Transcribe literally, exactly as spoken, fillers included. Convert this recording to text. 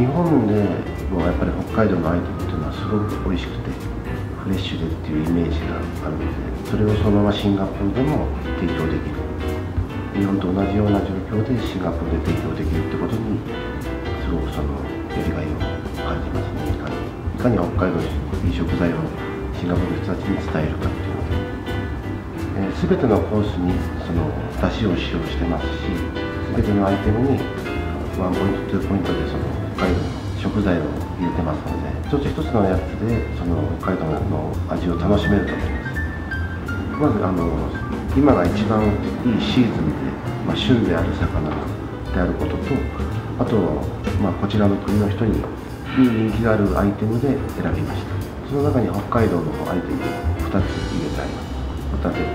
日本でもやっぱり北海道のアイテムっていうのはすごく美味しくてフレッシュでっていうイメージがあるので、それをそのままシンガポールでも提供できる、日本と同じような状況でシンガポールで提供できるってことにすごくそのやりがいを感じますね。いかに北海道のいい食材をシンガポールの人たちに伝えるかっていうので、えー、全てのコースにその出汁を使用してますし、全てのアイテムにワンポイント、ツーポイントでその北海道の食材を入れてますので、一つ一つのやつでその北海道の味を楽しめると思います。まずあの今が一番いいシーズンで、まあ、旬である魚であることと、あと、まあ、こちらの国の人に人気があるアイテムで選びました。その中に北海道のアイテムをふたつ入れてあります。ホタテと